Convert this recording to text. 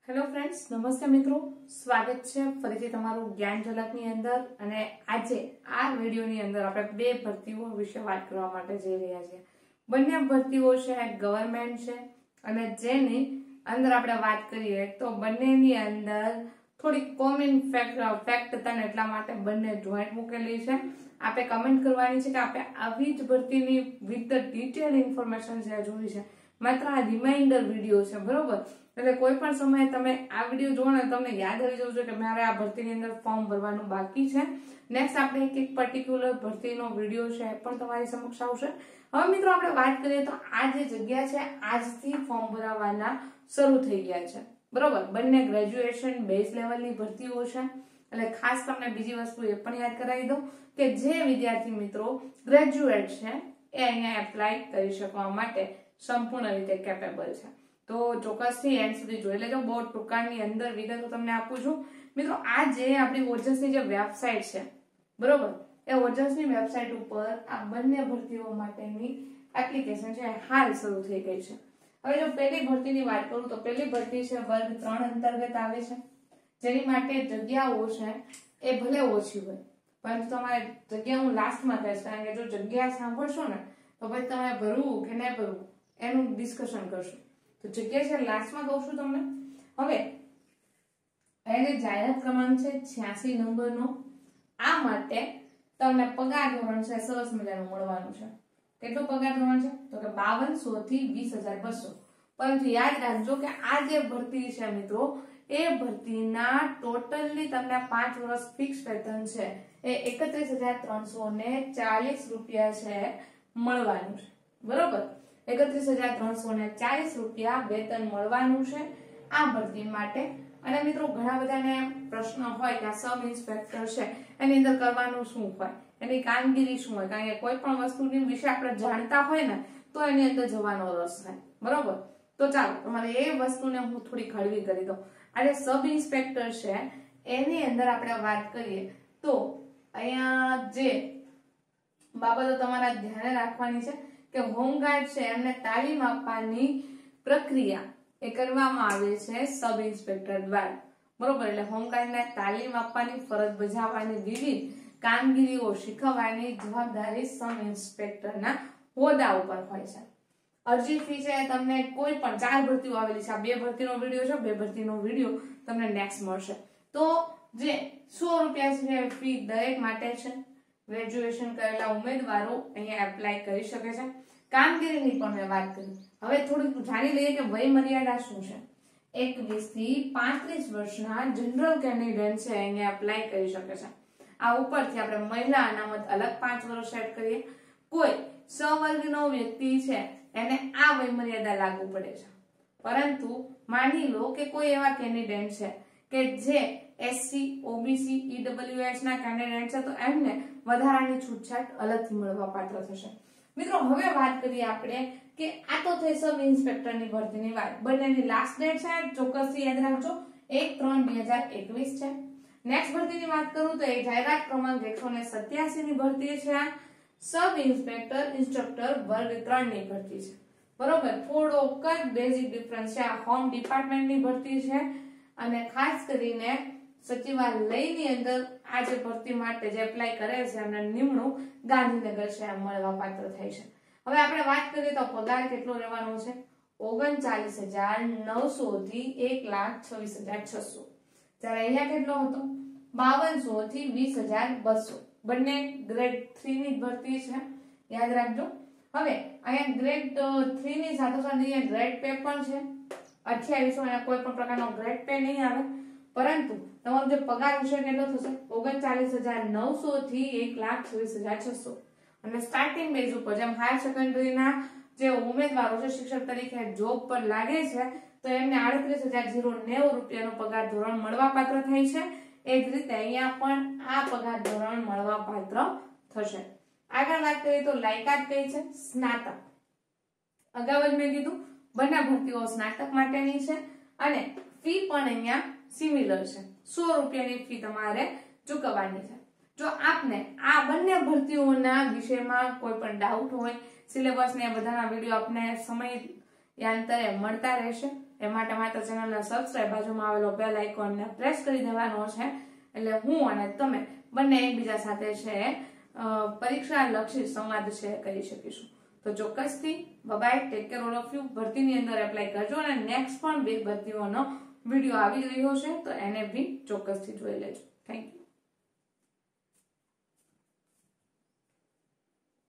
Hello friends, નમસ્તે મિત્રો. સ્વાગત છે ફરીથી તમારું જ્ઞાન ઝલકની અંદર. અને આજે આ વિડીયોની અંદર આપણે બે ભરતીઓ વિશે વાત કરવા માટે જઈ રહ્યા છીએ. બંને ભરતીઓ છે ગવર્મેન્ટ છે અને જેની અંદર આપણે વાત કરીએ તો બંનેની અંદર થોડી કોમન ફેક્ટ હતા ને એટલા માટે બંને જોઈન્ટ મૂકેલી છે. આપણે કમેન્ટ કરવાની છે કે આપણે આવી જ ભરતીની વિથ ધ ડિટેલ ઇન્ફોર્મેશન છે જોઈ છે. માત્ર આ રિમાઇન્ડર વિડીયો છે, બરોબર? એટલે કોઈ પણ સમયે તમે આ વિડીયો જોવો ને તમને યાદ આવી જવું જોઈએ કે મારે આ ભરતીની અંદર ફોર્મ ભરવાનું બાકી છે. નેક્સ્ટ આપણે એક પર્ટિક્યુલર ભરતીનો વિડીયો છે એ પણ તમારી સમક્ષ આવશે. હવે મિત્રો આપણે વાત કરીએ તો આ જે જગ્યા છે આજથી ફોર્મ ભરાવાના શરૂ થઈ ગયા છે, બરોબર? બંને ગ્રેજ્યુએશન બેઝ લેવલની ભરતીઓ છે. એટલે ખાસ તમને બીજી વસ્તુ એ પણ યાદ કરાવી દઉં કે જે વિદ્યાર્થી મિત્રો ગ્રેજ્યુએટ છે એ અહીંયા એપ્લાય કરી શકવા માટે સંપૂર્ણ રીતે કેપેબલ છે. તો ચોક્કસથી એન્ડ સુધી જોઈ લેજો. બહુ ટૂંકાની અંદર વિગતો તમને આપું છું. મિત્રો આ જે આપણી ઓજસની જે વેબસાઇટ છે, બરોબર, એ ઓજસની વેબસાઇટ ઉપર આ બંને ભરતીઓ માટેની એપ્લિકેશન છે હાલ શરૂ થઈ ગઈ છે. હવે જો પહેલી ભરતીની વાત કરું તો પહેલી ભરતી છે વર્ગ 3 અંતર્ગત આવે છે, જેની માટે જગ્યાઓ છે એ ભલે ઓછી હોય પરંતુ તમારે જગ્યા હું લાસ્ટમાં કહીશ, કારણ કે જો જગ્યા સાંભળશો ને તો પછી તમારે ભરવું કે ન ભરવું એનું ડિસ્કશન કરશું. તો જગ્યા છે લાસ્ટમાં કહું છું તમને. હવે એને જાહેરાત ક્રમાંક છે 86 નંબરનો. આ માટે તમને પગાર ધોરણ છે સરસ મજાનું મળવાનું છે. કેટલું પગાર ધોરણ છે તો કે 5200 થી 20200. પરંતુ યાદ રાખજો કે આ જે ભરતી છે મિત્રો, એ ભરતીના ટોટલની તમને 5 વર્ષ ફિક્સ વેતન છે એ 31,340 રૂપિયા છે મળવાનું છે, બરોબર? 31,340 રૂપિયા વેતન મળવાનું છે આ ભરતી માટે. અને મિત્રો ઘણા બધાને પ્રશ્ન હોય કે આ સબ ઇન્સ્પેક્ટર છે એની અંદર કરવાનું શું હોય, એની કામગીરી શું હોય, કારણ કે કોઈ પણ વસ્તુની વિશે આપણે જાણતા હોય ને તો એની અંદર જવાનો રસ થાય, બરોબર? તો ચાલો તમારે એ વસ્તુને હું થોડી હળવી કરી દઉં. આ જે સબ ઇન્સ્પેક્ટર છે એની અંદર આપણે વાત કરીએ તો અહીંયા જે બાબતો તમારા ધ્યાને રાખવાની છે કે હોમગાર્ડ છે એમને તાલીમ આપવાની પ્રક્રિયા એ કરવામાં આવે છે સબ ઇન્સ્પેક્ટર દ્વારા, બરોબર? એટલે હોમગાર્ડને તાલીમ આપવાની, ફરજ બજાવવાની, વિવિધ કામગીરીઓ શીખવવાની જવાબદારી સબ ઇન્સ્પેક્ટરના હોદ્દા ઉપર હોય છે. અરજી ફી છે તમને કોઈ પણ 4 ભરતીઓ આવેલી છે. આ 2 ભરતીનો વિડીયો છે, 2 ભરતીનો વિડીયો તમને નેક્સ્ટ મળશે. તો જે 100 રૂપિયા છે ફી દરેક માટે છે. ગ્રેજ્યુએશન કરેલા ઉમેદવારો અહીંયા એપ્લાય કરી શકે છે. કામગીરીની પણ મેં વાત કરી. હવે થોડુંક જાણી લઈએ કે વય મર્યાદા શું છે. 21 થી 35 વર્ષના જનરલ કેન્ડિડેટ છે અહીંયા એપ્લાય કરી શકે છે. આ ઉપરથી આપણે મહિલા અનામત અલગ 5 વર્ષ સેટ કરીએ. કોઈ સવર્ગનો વ્યક્તિ છે એને આ વય મર્યાદા લાગુ પડે છે. પરંતુ માની લો કે કોઈ એવા કેન્ડિડેટ છે કે જે એસસી, ઓબીસી, ઈડબ્લ્યુએસ ના કેન્ડિડેટ છે તો એમને વધારાની છૂટછાટ અલગથી મળવા પાત્ર થશે. મિત્રો હવે વાત કરીએ આપણે કે આ તો થઈ સબ ઇન્સ્પેક્ટરની ભરતીની વાત. બંનેની લાસ્ટ ડેટ છે ચોક્કસથી યાદ રાખજો 1/3/2021 છે. નેક્સ્ટ ભરતીની વાત કરું તો એ જાહેરાત ક્રમાંક 187 ની ભરતી છે. સબ ઇન્સ્પેક્ટર ઇન્સ્ટ્રક્ટર વર્ગ 3 ની ભરતી છે, બરોબર? થોડોક જ બેઝિક ડિફરન્સ છે. આ હોમ ડિપાર્ટમેન્ટની ભરતી છે અને ખાસ કરીને સચિવાલયની અંદર આ જે ભરતી માટે જે એપ્લાય કરે છે એમને નિમણૂક ગાંધીનગર છે મળવા પાત્ર થાય છે. હવે આપણે વાત કરીએ તો પગાર કેટલો રહેવાનો છે 39,900 થી 1,26,600. જ્યારે અહીંયા કેટલો હતો 5200 થી 20,200. બંને ગ્રેડ 3 ની ભરતી છે, યાદ રાખજો. હવે અહીંયા ગ્રેડ 3 ની સાથે અહીંયા ગ્રેડ પે પણ છે 2800. અહીંયા કોઈ પણ પ્રકારનો ગ્રેડ પે નહીં આવે, પરંતુ તમારો જે પગાર હશે કેટલો થશે 39,900 થી 1,26,600. અને સ્ટાર્ટિંગ બેઝ ઉપર જેમ હાયર સેકન્ડરીના જે ઉમેદવારો છે શિક્ષક તરીકે જોબ પર લાગે છે તો એમને 38,090 રૂપિયાનો પગાર ધોરણ મળવા પાત્ર થાય છે. એ જ રીતે અહીંયા પણ આ પગાર ધોરણ મળવા પાત્ર થશે. આગળ વાત કરીએ તો લાયકાત કઈ છે સ્નાતક. અગાઉ જ મેં કીધું બંને ભરતીઓ સ્નાતક માટેની છે અને ફી પણ અહીંયા સિમિલર છે. 100 રૂપિયાની ફી તમારે ચૂકવવાની છે. જો આપને આ બંને ભરતીઓના વિષયમાં કોઈ પણ ડાઉટ હોય, સિલેબસ ને બધાના વિડીયો આપને સમયાંતરે મળતા રહેશે. એ માટે માત્ર ચેનલને સબસ્ક્રાઇબ, બાજુમાં આવેલો બેલ આઇકોનને પ્રેસ કરી દેવાનો છે, એટલે હું અને તમે બંને એકબીજા સાથે છે પરીક્ષા લક્ષી સંવાદ છે કરી શકીશું. તો ચોક્કસથી bye, take care all of you. ભરતીની અંદર એપ્લાય કરજો અને નેક્સ્ટ પણ 2 ભરતીઓનો વિડીયો આવી રહ્યો છે, તો એને બી ચોક્કસથી જોઈ લેજો. Thank you.